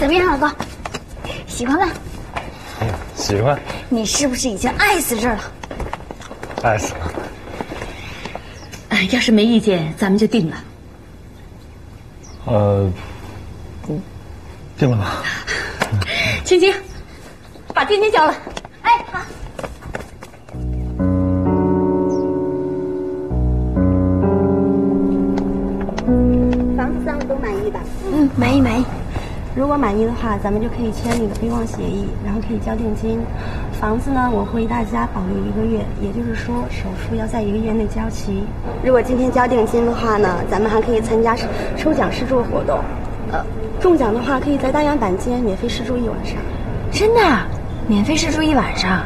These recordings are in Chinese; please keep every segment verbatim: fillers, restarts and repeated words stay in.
怎么样，老公？喜欢吗？ 嗯，喜欢。 你是不是已经爱死这儿了？ 爱死了。 哎，要是没意见，咱们就定了。 呃，定了吧。 青青，把天天叫来。 哎，好。 房子上都满意吧？ 嗯，满意满意。 如果满意的话，咱们就可以签那个备忘协议，然后可以交定金。房子呢，我会为大家保留一个月，也就是说首付要在一个月内交齐。如果今天交定金的话呢，咱们还可以参加抽奖试住活动。呃，中奖的话可以在大洋板间免费试住一晚上。 真的？免费试住一晚上？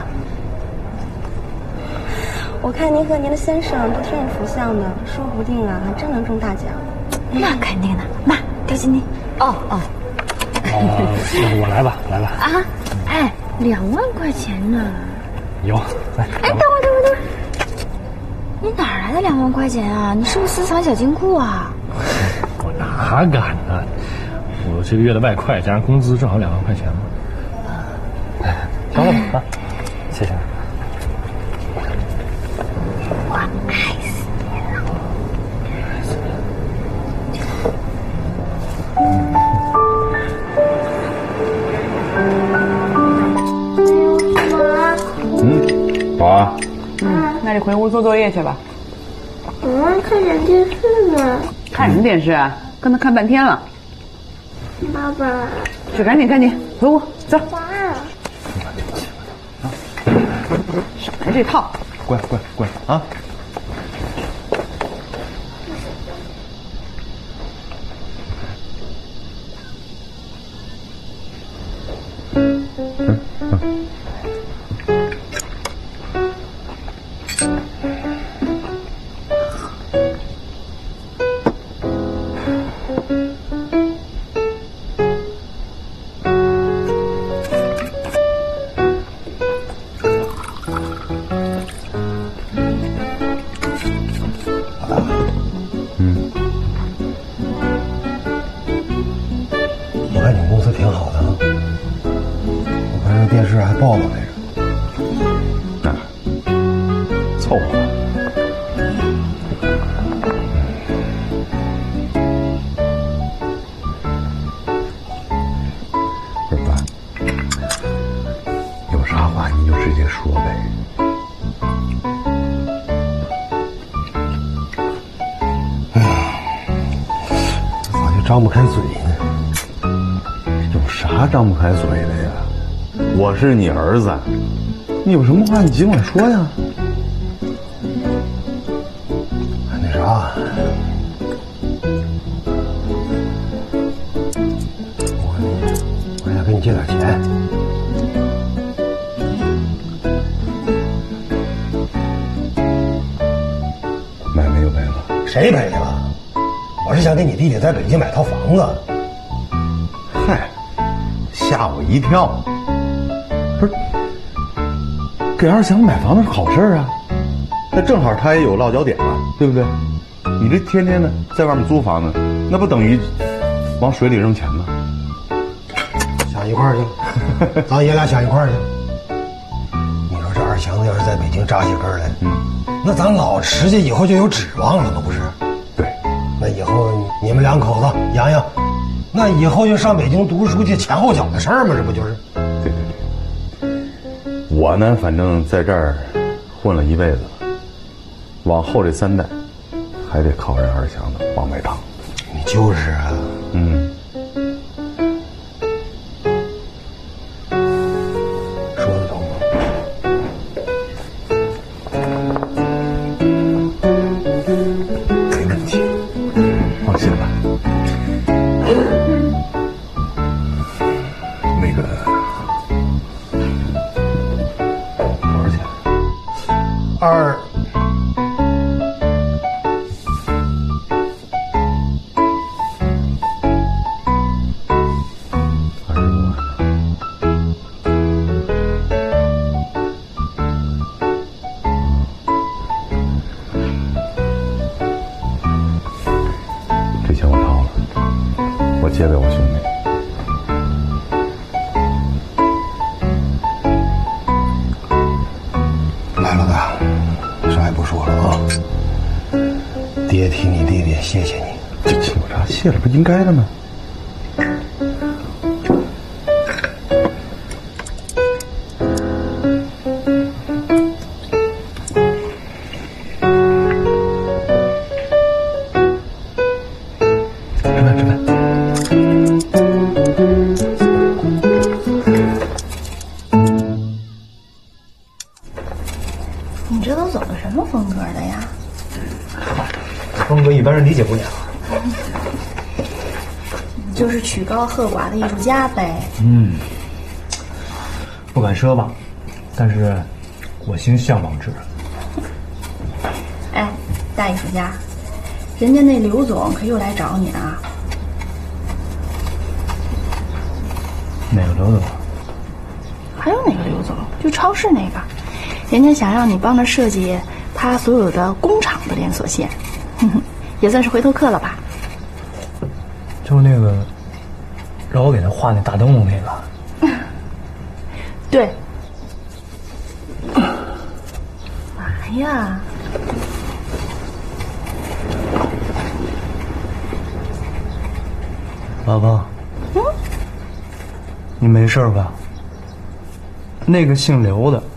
我看您和您的先生都挺有福相的，说不定啊还真能中大奖。 那肯定的。妈，掉金金。 哦哦。 呃，要不我来吧，来吧。 啊，哎，两万块钱呢？ 有，来。 哎，等会儿，等会儿，等会儿，你哪来的两万块钱啊？你是不是私藏小金库啊？ 我哪敢呢？我这个月的外快加上工资正好两万块钱嘛。哎，等会儿啊，谢谢。 我爱死你了！ 爱死你！ 嗯，好啊。 嗯，那你回屋做作业去吧。 嗯，看点电视呢。 看什么电视啊？跟他看半天了。 爸爸。 去，赶紧赶紧回屋走。 爸。 少来这套。 乖乖乖啊！嗯嗯。 报了来着， 啊，凑合吧。不是爸，有啥话你就直接说呗。 哎呀，咋就张不开嘴呢？ 有啥张不开嘴的呀？我是你儿子，你有什么话你尽管说呀。 那啥，我我想跟你借点钱。 买没有赔了？ 谁赔了？我是想给你弟弟在北京买套房子。 嗨，吓我一跳。不是，给二强买房子是好事啊，那正好他也有落脚点嘛，对不对？你这天天的在外面租房子，那不等于往水里扔钱吗？ 想一块儿去了，咱爷俩想一块儿去。你说这二强子要是在北京扎下根来，嗯，那咱老石家以后就有指望了吗？不是？ 对， 那以后你们两口子，洋洋，那以后就上北京读书去，前后脚的事儿嘛，这不就是？ 对对对。我呢，反正在这儿混了一辈子了，往后这三代还得靠人二强子往外趟。 你就是啊， 嗯。 说得通。 没问题，放心吧。那个。 二， 二十多万。这钱我掏了，我借给我兄弟。 说了啊，爹替你弟弟谢谢你。 这这有啥谢了？不应该的吗？ 你这都走的什么风格的呀？ 风格一般人理解不了。 你就是曲高和寡的艺术家呗。 嗯，不敢奢望，但是我心向往之。 哎，大艺术家，人家那刘总可又来找你啊。 哪个刘总？ 还有哪个刘总？就超市那个，人家想让你帮他设计他所有的工厂的连锁线，哼哼，也算是回头客了吧？ 就是那个让我给他画那大灯笼那个。 对。嘛呀？ 老婆， 嗯， 你没事吧？那个姓刘的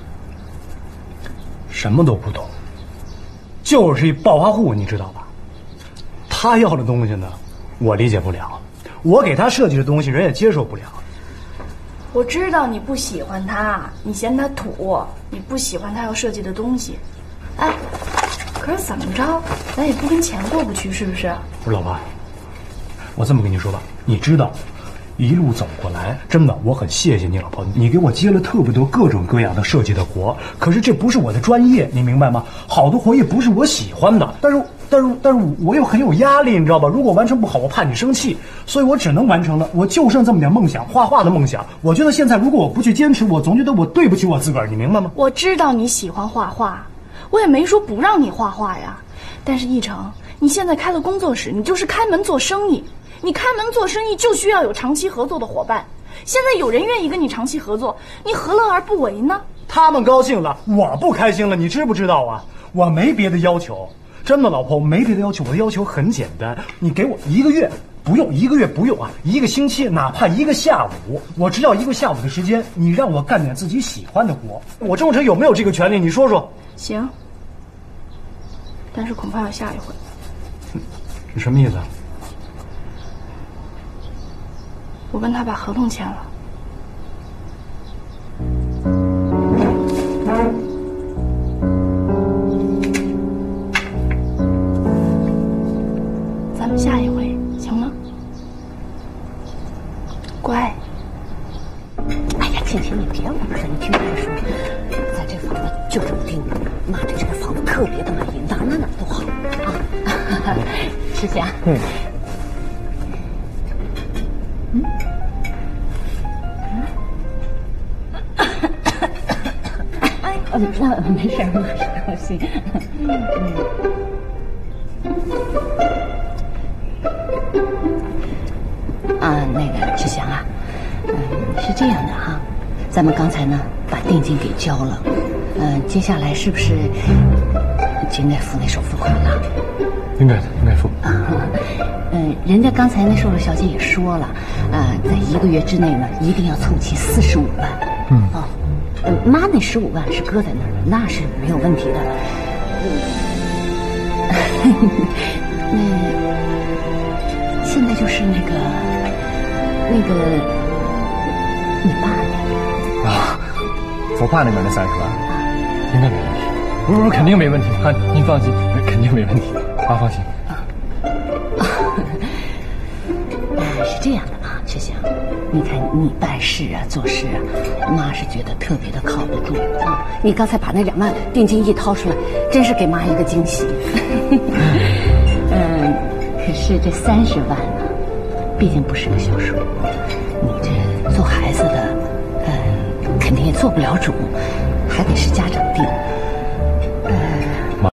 什么都不懂，就是一暴发户，你知道吧？他要的东西呢，我理解不了；我给他设计的东西，人也接受不了。 我知道你不喜欢他，你嫌他土，你不喜欢他要设计的东西。哎，可是怎么着，咱也不跟钱过不去，是不是？ 不是老婆，我这么跟你说吧，你知道，一路走过来，真的我很谢谢你老婆，你给我接了特别多各种各样的设计的活，可是这不是我的专业，你明白吗？好多活也不是我喜欢的，但是但是但是我又很有压力，你知道吧？如果完成不好，我怕你生气，所以我只能完成了，我就剩这么点梦想，画画的梦想。我觉得现在如果我不去坚持，我总觉得我对不起我自个儿，你明白吗？ 我知道你喜欢画画，我也没说不让你画画呀，但是一成，你现在开了工作室，你就是开门做生意。你开门做生意就需要有长期合作的伙伴，现在有人愿意跟你长期合作，你何乐而不为呢？ 他们高兴了，我不开心了，你知不知道啊？我没别的要求，真的老婆，我没别的要求，我的要求很简单，你给我一个月，不用一个月不用啊，一个星期，哪怕一个下午，我只要一个下午的时间，你让我干点自己喜欢的活，我郑成有没有这个权利？你说说。 行，但是恐怕要下一回。 你什么意思啊？ 我跟他把合同签了。咱们下一回行吗？乖。 哎呀，倩倩，你别玩了，你听我说，咱这房子就这么定了，妈对这个房子特别的满意，哪哪哪都好啊。世霞，嗯。嗯，哎，那没事没事，高兴。啊，那个志祥啊，嗯，是这样的哈，咱们刚才呢把定金给交了，嗯，接下来是不是就应该付那首付款了？ 应该的，应该付。 啊，嗯，人家刚才那售楼小姐也说了，啊，在一个月之内呢，一定要凑齐四十五万。 嗯， 哦，嗯，妈那十五万是搁在那儿的，那是没有问题的。那现在就是那个那个你爸那啊，我爸那边那三十万，应该没问题。不是不是，肯定没问题啊！您放心，肯定没问题，妈放心。 是这样的啊，秋香，你看你办事啊、做事啊，妈是觉得特别的靠得住啊。你刚才把那两万定金一掏出来，真是给妈一个惊喜。嗯，可是这三十万呢，毕竟不是个小数，你这做孩子的，嗯，肯定也做不了主，还得是家长定。